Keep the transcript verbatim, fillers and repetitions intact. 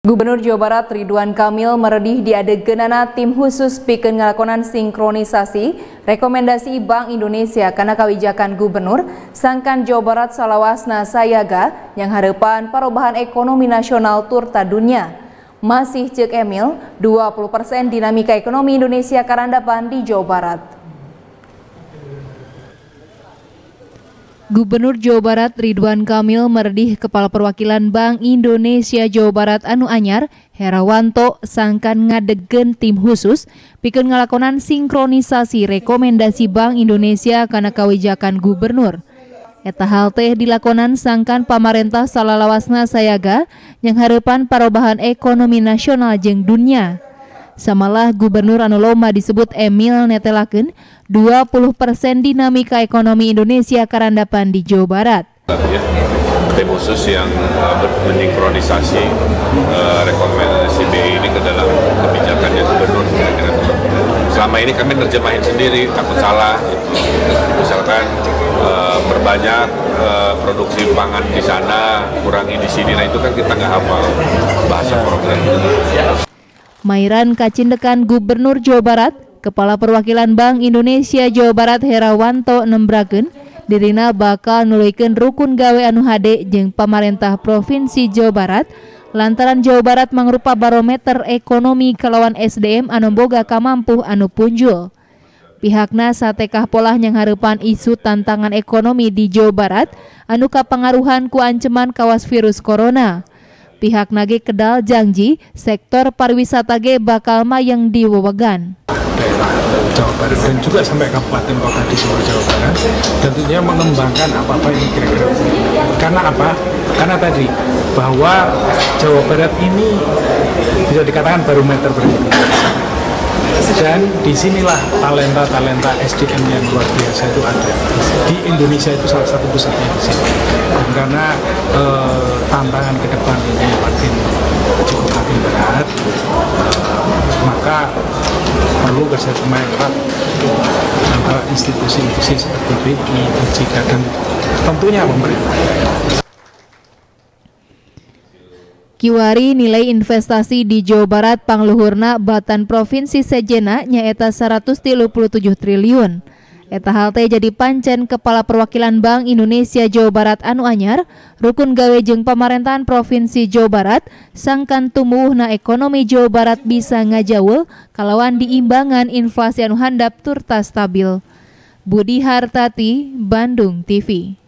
Gubernur Jawa Barat Ridwan Kamil meredih di adegeunana tim khusus pikeun ngalakonan sinkronisasi rekomendasi Bank Indonesia kana kawijakan gubernur sangkan Jawa Barat salawasna sayaga yang hareupan parobahan ekonomi nasional turta dunia. Masih ceuk Emil, dua puluh persen dinamika ekonomi Indonesia karandapan di Jawa Barat. Gubernur Jawa Barat Ridwan Kamil meredih Kepala Perwakilan Bank Indonesia Jawa Barat anu anyar Herawanto sangkan ngadegeun tim khusus pikeun ngalakonan sinkronisasi rekomendasi Bank Indonesia kana kawijakan gubernur. Eta hal teh dilakonan sangkan pamarentah salalawasna sayaga yang hareupan parobahan ekonomi nasional jeung dunia. Samalah gubernur anu loma disebut Emil netelakeun dua puluh persen dinamika ekonomi Indonesia karandapan di Jawa Barat. Ya, tim khusus yang uh, mensinkronisasi uh, rekomendasi B I ini ke dalam kebijakannya gubernur. Selama ini kami terjemahin sendiri, takut salah. Misalkan uh, berbanyak uh, produksi pangan di sana, kurangi di sini. Nah itu kan kita nggak hafal bahasa program. Mairan kacindekan Gubernur Jawa Barat, Kepala Perwakilan Bank Indonesia Jawa Barat Herawanto nembrakeun dirina bakal nuluykeun rukun gawe anu hade jeung pamarentah Provinsi Jawa Barat lantaran Jawa Barat mangrupa barometer ekonomi kalawan S D M anu boga kamampuh anu punjul. Pihakna satekah polah yang hareupan isu tantangan ekonomi di Jawa Barat anu kapangaruhan ku anceman kawas virus corona. Pihak nage kedal janji sektor pariwisata ge bakal mayang di wewegan daerah Jawa Barat dan juga sampai kabupaten kota di seluruh Jawa Barat, tentunya mengembangkan apa-apa ini kira-kira. Karena apa? Karena tadi bahwa Jawa Barat ini bisa dikatakan barometer berekonomi. Dan disinilah talenta-talenta S D M yang luar biasa itu ada. Di Indonesia itu salah satu pusatnya di sini. Dan karena eh, tantangan ke depan ini makin cukup makin berat, eh, maka perlu kerjasama yang erat antara institusi-institusi seperti B I, O J K dan tentunya pemerintah. Kiwari nilai investasi di Jawa Barat pangluhurna Batan Provinsi Sejena nyaeta seratus tilu puluh tujuh triliun. Eta hal teh jadi pancen Kepala Perwakilan Bank Indonesia Jawa Barat anu anyar rukun gawe jeung pamarentahan Provinsi Jawa Barat sangkan tumbuhna ekonomi Jawa Barat bisa ngajaul kalawan diimbangan inflasi anu handap turta stabil. Budi Hartati, Bandung T V.